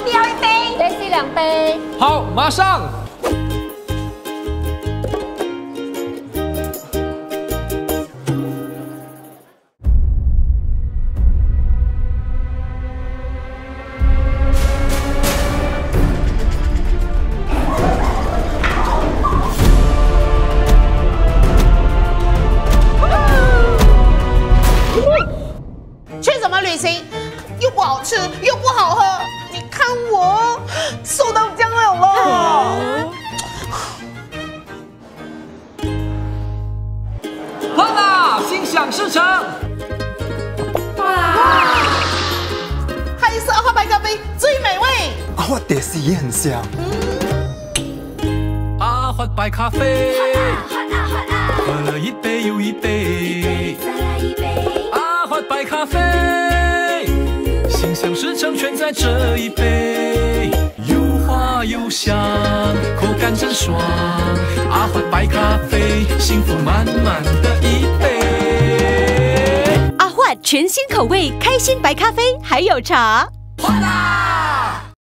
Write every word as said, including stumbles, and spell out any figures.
你要一杯， 雷西两杯。 好，马上。 去什么旅行？又不好吃，又不好喝。你看我瘦到这样了了。 哇啦！心想事成。 哇！还是阿花白咖啡最美味。 阿花的是也很香。 阿花白咖啡，喝了一杯又一杯。阿花白咖啡，心想事成全在这一杯，又滑又香，口感真爽。阿花白咖啡，幸福满满的一杯。 阿焕全新口味开心白咖啡，还有茶。 哗啦！